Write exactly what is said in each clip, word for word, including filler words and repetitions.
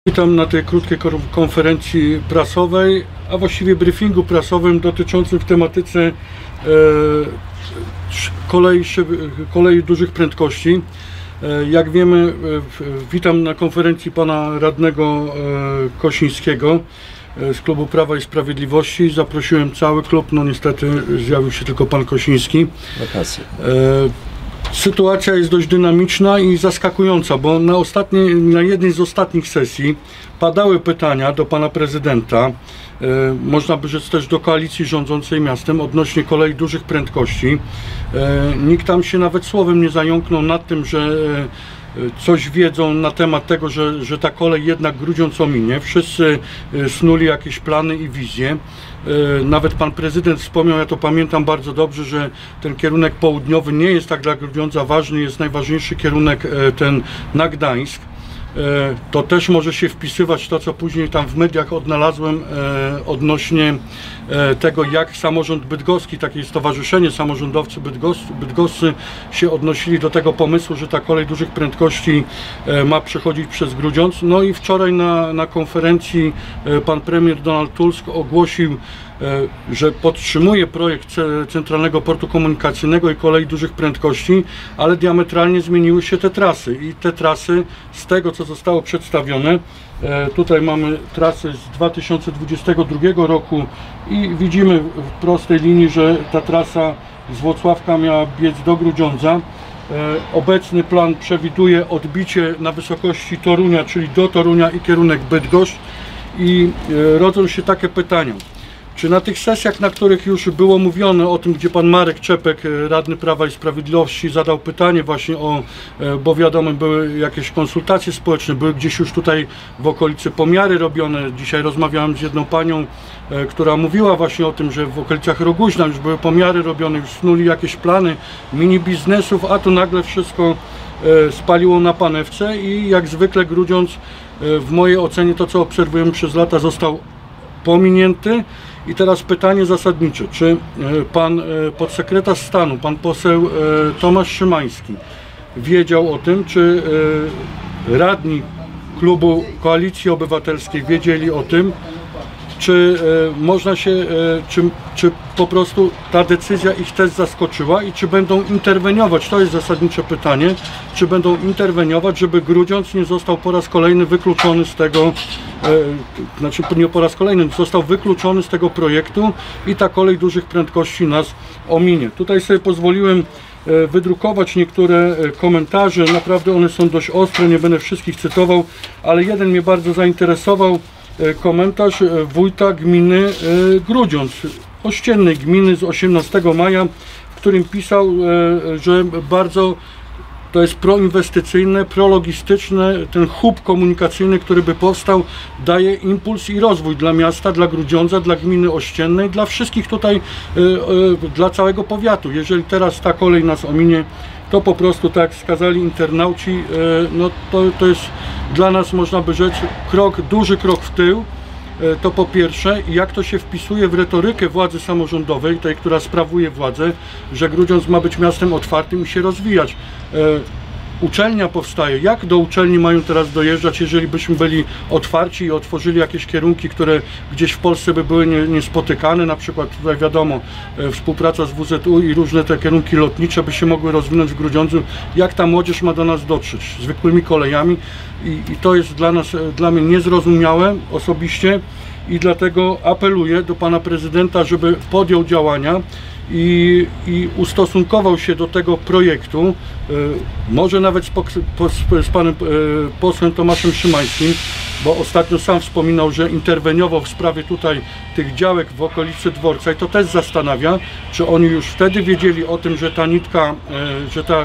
Witam na tej krótkiej konferencji prasowej, a właściwie briefingu prasowym dotyczącym w tematyce e, kolei, kolei dużych prędkości. E, jak wiemy, e, witam na konferencji pana radnego e, Kosińskiego e, z klubu Prawa i Sprawiedliwości. Zaprosiłem cały klub, no niestety zjawił się tylko pan Kosiński. Wakacje. E, Sytuacja jest dość dynamiczna i zaskakująca, bo na, ostatniej, na jednej z ostatnich sesji padały pytania do pana prezydenta, e, można by rzec też do koalicji rządzącej miastem odnośnie kolei dużych prędkości. E, nikt tam się nawet słowem nie zająknął nad tym, że e, coś wiedzą na temat tego, że, że ta kolej jednak Grudziądz ominie. Wszyscy snuli jakieś plany i wizje. Nawet pan prezydent wspomniał, ja to pamiętam bardzo dobrze, że ten kierunek południowy nie jest tak dla Grudziądza ważny, jest najważniejszy kierunek ten na Gdańsk. To też może się wpisywać to, co później tam w mediach odnalazłem odnośnie tego, jak samorząd bydgoski, takie stowarzyszenie samorządowcy bydgoscy, bydgoscy się odnosili do tego pomysłu, że ta kolej dużych prędkości ma przechodzić przez Grudziądz. No i wczoraj na, na konferencji pan premier Donald Tusk ogłosił, że podtrzymuje projekt Centralnego Portu Komunikacyjnego i kolei dużych prędkości, ale diametralnie zmieniły się te trasy i te trasy z tego, co zostało przedstawione, tutaj mamy trasy z dwa tysiące dwudziestego drugiego roku i widzimy w prostej linii, że ta trasa z Włocławka miała biec do Grudziądza. Obecny plan przewiduje odbicie na wysokości Torunia, czyli do Torunia i kierunek Bydgoszcz, i rodzą się takie pytania. Czy na tych sesjach, na których już było mówione o tym, gdzie pan Marek Czepek, radny Prawa i Sprawiedliwości, zadał pytanie właśnie o, bo wiadomo, były jakieś konsultacje społeczne, były gdzieś już tutaj w okolicy pomiary robione. Dzisiaj rozmawiałem z jedną panią, która mówiła właśnie o tym, że w okolicach Roguźna już były pomiary robione, już snuli jakieś plany mini biznesów, a tu nagle wszystko spaliło na panewce i jak zwykle Grudziądz, w mojej ocenie, to co obserwujemy przez lata, został pominięty. I teraz pytanie zasadnicze, czy pan podsekretarz stanu, pan poseł Tomasz Szymański wiedział o tym, czy radni klubu Koalicji Obywatelskiej wiedzieli o tym, czy można się, czy, czy po prostu ta decyzja ich też zaskoczyła i czy będą interweniować, to jest zasadnicze pytanie, czy będą interweniować, żeby Grudziądz nie został po raz kolejny wykluczony z tego, e, znaczy nie po raz kolejny, został wykluczony z tego projektu i ta kolej dużych prędkości nas ominie. Tutaj sobie pozwoliłem e, wydrukować niektóre komentarze, naprawdę one są dość ostre, nie będę wszystkich cytował, ale jeden mnie bardzo zainteresował. Komentarz wójta gminy Grudziądz, ościennej gminy z osiemnastego maja, w którym pisał, że bardzo to jest proinwestycyjne, prologistyczne, ten hub komunikacyjny, który by powstał, daje impuls i rozwój dla miasta, dla Grudziądza, dla gminy ościennej, dla wszystkich tutaj, dla całego powiatu. Jeżeli teraz ta kolej nas ominie, to po prostu, tak jak wskazali internauci, no to, to jest dla nas, można by rzec, krok, duży krok w tył. To po pierwsze, jak to się wpisuje w retorykę władzy samorządowej, tej, która sprawuje władzę, że Grudziądz ma być miastem otwartym i się rozwijać. Uczelnia powstaje. Jak do uczelni mają teraz dojeżdżać, jeżeli byśmy byli otwarci i otworzyli jakieś kierunki, które gdzieś w Polsce by były nie, niespotykane, na przykład tutaj wiadomo, e, współpraca z W Z U i różne te kierunki lotnicze by się mogły rozwinąć w Grudziądzu. Jak ta młodzież ma do nas dotrzeć? Zwykłymi kolejami i, i to jest dla nas, dla mnie niezrozumiałe osobiście i dlatego apeluję do pana prezydenta, żeby podjął działania I, i ustosunkował się do tego projektu, może nawet z, z panem posłem Tomaszem Szymańskim, bo ostatnio sam wspominał, że interweniował w sprawie tutaj tych działek w okolicy dworca i to też zastanawia, czy oni już wtedy wiedzieli o tym, że ta nitka, że ta,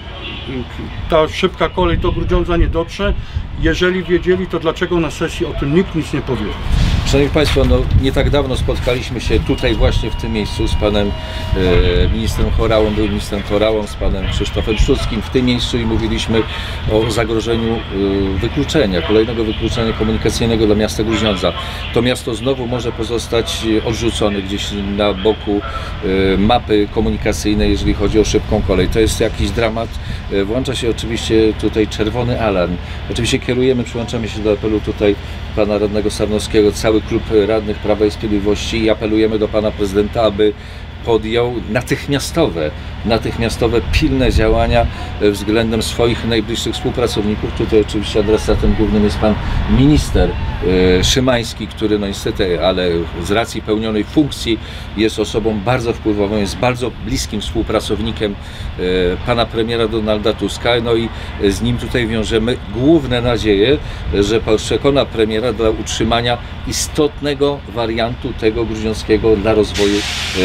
ta szybka kolej do Grudziądza nie dotrze. Jeżeli wiedzieli, to dlaczego na sesji o tym nikt nic nie powie? Szanowni Państwo, no, nie tak dawno spotkaliśmy się tutaj właśnie w tym miejscu z panem e, ministrem Horałą, był ministrem Horałą, z panem Krzysztofem Szczuckim w tym miejscu i mówiliśmy o zagrożeniu e, wykluczenia, kolejnego wykluczenia komunikacyjnego dla miasta Grudziądza. To miasto znowu może pozostać odrzucone gdzieś na boku e, mapy komunikacyjnej, jeżeli chodzi o szybką kolej. To jest jakiś dramat włącza się oczywiście tutaj czerwony alarm. Oczywiście kierujemy, przyłączamy się do apelu tutaj pana radnego Sarnowskiego, cały klub radnych Prawa i Sprawiedliwości i apelujemy do pana prezydenta, aby podjął natychmiastowe, natychmiastowe, pilne działania względem swoich najbliższych współpracowników. Tutaj oczywiście adresatem głównym jest pan minister e, Szymański, który no niestety, ale z racji pełnionej funkcji jest osobą bardzo wpływową, jest bardzo bliskim współpracownikiem e, pana premiera Donalda Tuska, no i z nim tutaj wiążemy główne nadzieje, że przekona premiera dla utrzymania istotnego wariantu tego gruziąckiego dla rozwoju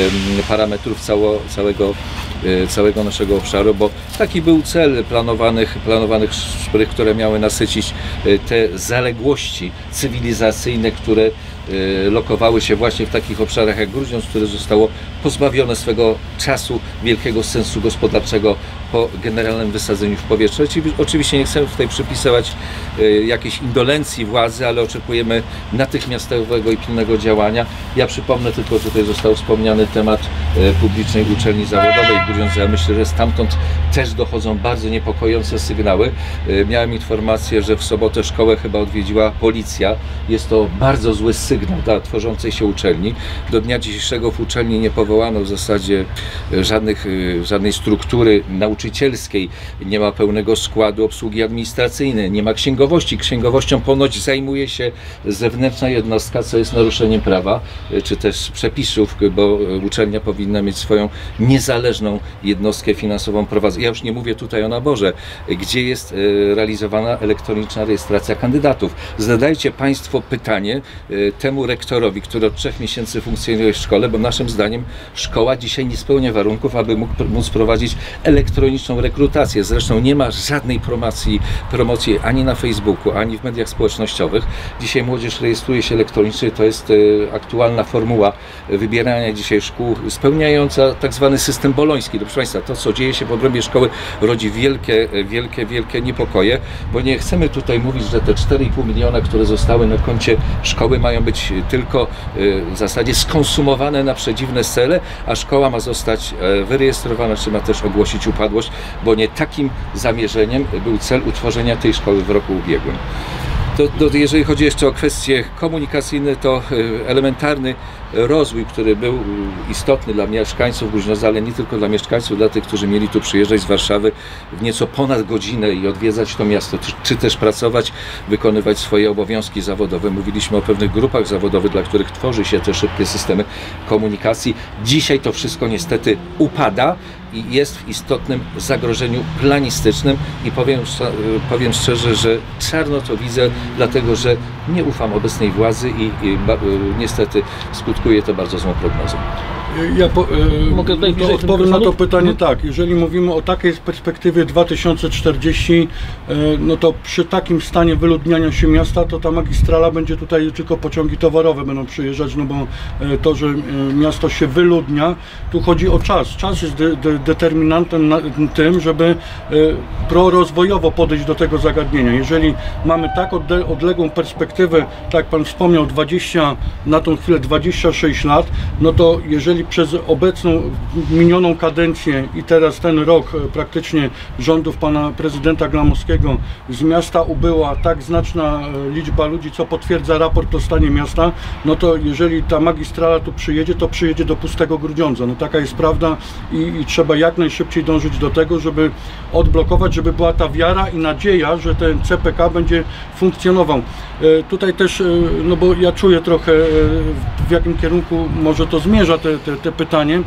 e, parametrów cało, całego, całego naszego obszaru, bo taki był cel planowanych, planowanych szprych, które miały nasycić te zaległości cywilizacyjne, które lokowały się właśnie w takich obszarach jak Grudziądz, które zostało pozbawione swego czasu wielkiego sensu gospodarczego po generalnym wysadzeniu w powietrze. Oczywiście nie chcemy tutaj przypisywać jakiejś indolencji władzy, ale oczekujemy natychmiastowego i pilnego działania. Ja przypomnę tylko, że tutaj został wspomniany temat publicznej uczelni zawodowej w Grudziądzu. Ja myślę, że stamtąd też dochodzą bardzo niepokojące sygnały. Miałem informację, że w sobotę szkołę chyba odwiedziła policja. Jest to bardzo zły sygnał dla tworzącej się uczelni. Do dnia dzisiejszego w uczelni nie powołano w zasadzie żadnych, żadnej struktury nauczycielskiej, nie ma pełnego składu obsługi administracyjnej, nie ma księgowości. Księgowością ponoć zajmuje się zewnętrzna jednostka, co jest naruszeniem prawa, czy też przepisów, bo uczelnia powinna mieć swoją niezależną jednostkę finansową prowadzoną. Ja już nie mówię tutaj o naborze, gdzie jest realizowana elektroniczna rejestracja kandydatów. Zadajcie Państwo pytanie temu rektorowi, który od trzech miesięcy funkcjonuje w szkole, bo naszym zdaniem szkoła dzisiaj nie spełnia warunków, aby mógł, móc prowadzić elektroniczną rekrutację. Zresztą nie ma żadnej promocji, promocji ani na Facebooku, ani w mediach społecznościowych. Dzisiaj młodzież rejestruje się elektronicznie, to jest aktualna formuła wybierania dzisiaj szkół, spełniająca tak zwany system boloński. Proszę Państwa, to co dzieje się w obrębie szkoły rodzi wielkie, wielkie, wielkie niepokoje, bo nie chcemy tutaj mówić, że te cztery i pół miliona, które zostały na koncie szkoły, mają być tylko w zasadzie skonsumowane na przedziwne cele, a szkoła ma zostać wyrejestrowana, czy ma też ogłosić upadłość, bo nie takim zamierzeniem był cel utworzenia tej szkoły w roku ubiegłym. To, to, jeżeli chodzi jeszcze o kwestie komunikacyjne, to elementarny rozwój, który był istotny dla mieszkańców Grudziądza, ale nie tylko dla mieszkańców, dla tych, którzy mieli tu przyjeżdżać z Warszawy w nieco ponad godzinę i odwiedzać to miasto, czy też pracować, wykonywać swoje obowiązki zawodowe. Mówiliśmy o pewnych grupach zawodowych, dla których tworzy się te szybkie systemy komunikacji. Dzisiaj to wszystko niestety upada i jest w istotnym zagrożeniu planistycznym i powiem, powiem szczerze, że czarno to widzę, dlatego że nie ufam obecnej władzy i, i niestety skutkuje to bardzo złą prognozą. Ja po, e, Mogę tutaj to odpowiem na to pytanie tak. Jeżeli mówimy o takiej perspektywie dwa tysiące czterdzieści, e, no to przy takim stanie wyludniania się miasta, to ta magistrala będzie tutaj tylko pociągi towarowe będą przyjeżdżać, no bo e, to, że e, miasto się wyludnia, tu chodzi o czas. Czas jest de, de, determinantem na tym, żeby e, prorozwojowo podejść do tego zagadnienia. Jeżeli mamy tak odle, odległą perspektywę, tak jak Pan wspomniał, dwadzieścia, na tą chwilę dwadzieścia sześć lat, no to jeżeli przez obecną, minioną kadencję i teraz ten rok praktycznie rządów pana prezydenta Glamowskiego z miasta ubyła tak znaczna liczba ludzi, co potwierdza raport o stanie miasta, no to jeżeli ta magistrala tu przyjedzie, to przyjedzie do pustego Grudziądza. No taka jest prawda i, i trzeba jak najszybciej dążyć do tego, żeby odblokować, żeby była ta wiara i nadzieja, że ten C P K będzie funkcjonował. E, tutaj też, e, no bo ja czuję trochę, e, w jakim kierunku może to zmierza te, te, te pytanie.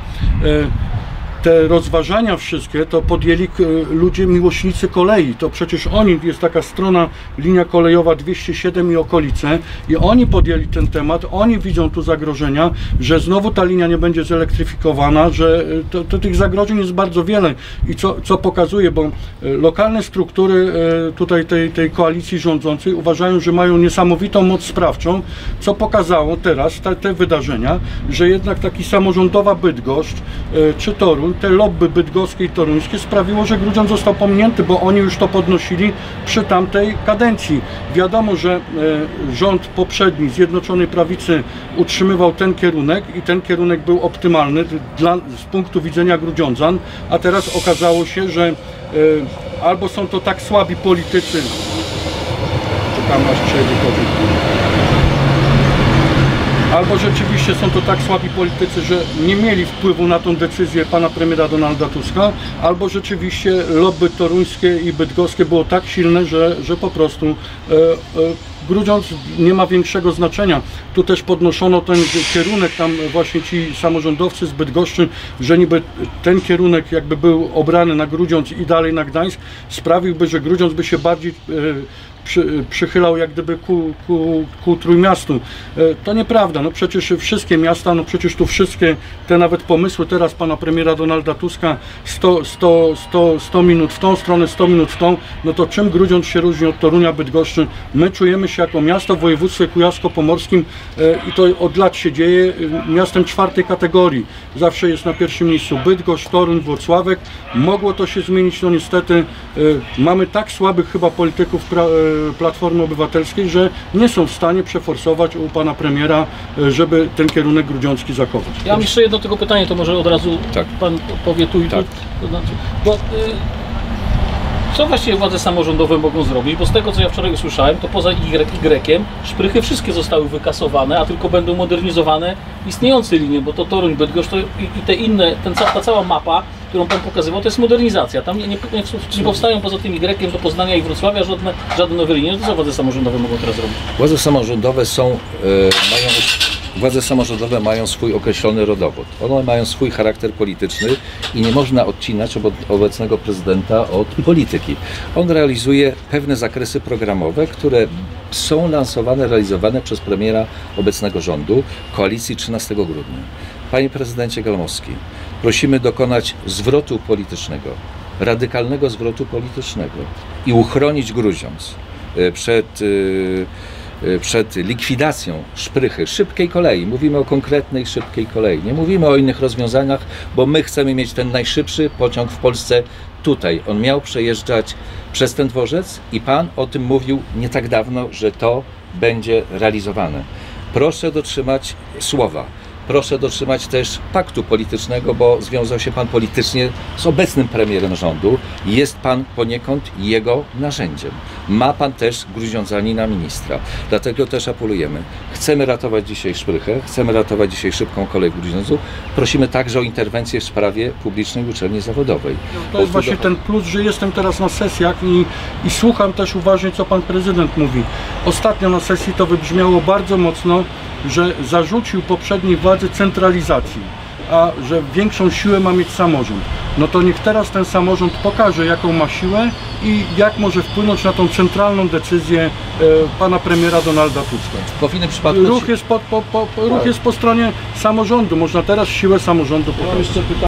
E, Te rozważania wszystkie to podjęli ludzie, miłośnicy kolei. To przecież oni, jest taka strona linia kolejowa dwieście siedem i okolice i oni podjęli ten temat, oni widzą tu zagrożenia, że znowu ta linia nie będzie zelektryfikowana, że to, to tych zagrożeń jest bardzo wiele i co, co pokazuje, bo lokalne struktury tutaj tej, tej koalicji rządzącej uważają, że mają niesamowitą moc sprawczą, co pokazało teraz te, te wydarzenia, że jednak taki samorządowa Bydgoszcz czy Toruń Toruń, te lobby bydgoskie i toruńskie sprawiło, że Grudziądz został pominięty, bo oni już to podnosili przy tamtej kadencji. Wiadomo, że e, rząd poprzedni Zjednoczonej Prawicy utrzymywał ten kierunek i ten kierunek był optymalny dla, z punktu widzenia grudziądzan, a teraz okazało się, że e, albo są to tak słabi politycy, czekam aż przejdzie kobiet, albo rzeczywiście są to tak słabi politycy, że nie mieli wpływu na tą decyzję pana premiera Donalda Tuska, albo rzeczywiście lobby toruńskie i bydgoskie było tak silne, że, że po prostu e, e, Grudziądz nie ma większego znaczenia. Tu też podnoszono ten kierunek, tam właśnie ci samorządowcy z Bydgoszczy, że niby ten kierunek jakby był obrany na Grudziądz i dalej na Gdańsk, sprawiłby, że Grudziądz by się bardziej e, Przy, przychylał jak gdyby ku, ku, ku Trójmiastu. To nieprawda, no przecież wszystkie miasta, no przecież tu wszystkie te nawet pomysły teraz pana premiera Donalda Tuska sto, sto, sto, sto minut w tą stronę, sto minut w tą, no to czym Grudziądz się różni od Torunia, Bydgoszczy? My czujemy się jako miasto w województwie kujawsko-pomorskim i to od lat się dzieje, miastem czwartej kategorii. Zawsze jest na pierwszym miejscu Bydgoszcz, Toruń, Włocławek. Mogło to się zmienić, no niestety mamy tak słabych chyba polityków pra, Platformy Obywatelskiej, że nie są w stanie przeforsować u pana premiera, żeby ten kierunek grudziącki zachować. Ja mam jeszcze jedno tylko pytanie, to może od razu tak. pan powie tu i tu. Tak. To znaczy, bo, y, co właściwie władze samorządowe mogą zrobić? Bo z tego, co ja wczoraj usłyszałem, to poza Y-iem szprychy wszystkie zostały wykasowane, a tylko będą modernizowane istniejące linie, bo to Toruń, Bydgoszcz to i, i te inne, ten, ta cała mapa, którą pan pokazywał, to jest modernizacja. Tam nie, nie, nie, nie powstają poza tym Y do Poznania i Wrocławia żadne, żadne nowe linie. To co władze samorządowe mogą teraz robić? Władze samorządowe są, e, mają, władze samorządowe mają swój określony rodowód. One mają swój charakter polityczny i nie można odcinać ob obecnego prezydenta od polityki. On realizuje pewne zakresy programowe, które są lansowane, realizowane przez premiera obecnego rządu, koalicji trzynastego grudnia. Panie prezydencie Galmowski, prosimy dokonać zwrotu politycznego, radykalnego zwrotu politycznego i uchronić Grudziądz przed, przed likwidacją szprychy, szybkiej kolei. Mówimy o konkretnej, szybkiej kolei. Nie mówimy o innych rozwiązaniach, bo my chcemy mieć ten najszybszy pociąg w Polsce tutaj. On miał przejeżdżać przez ten dworzec i pan o tym mówił nie tak dawno, że to będzie realizowane. Proszę dotrzymać słowa. Proszę dotrzymać też paktu politycznego, bo związał się pan politycznie z obecnym premierem rządu. Jest pan poniekąd jego narzędziem. Ma pan też grudziądzanina ministra. Dlatego też apelujemy. Chcemy ratować dzisiaj szprychę, chcemy ratować dzisiaj szybką kolej w Grudziądzu. Prosimy także o interwencję w sprawie publicznej uczelni zawodowej. No to jest właśnie ten plus, że jestem teraz na sesjach i, i słucham też uważnie, co pan prezydent mówi. Ostatnio na sesji to wybrzmiało bardzo mocno, że zarzucił poprzedniej władzy centralizacji, a że większą siłę ma mieć samorząd. No to niech teraz ten samorząd pokaże, jaką ma siłę i jak może wpłynąć na tą centralną decyzję e, pana premiera Donalda Tuska. W innym przypadku ruch jest po, po, po, ruch jest po stronie samorządu. Można teraz siłę samorządu pokazać.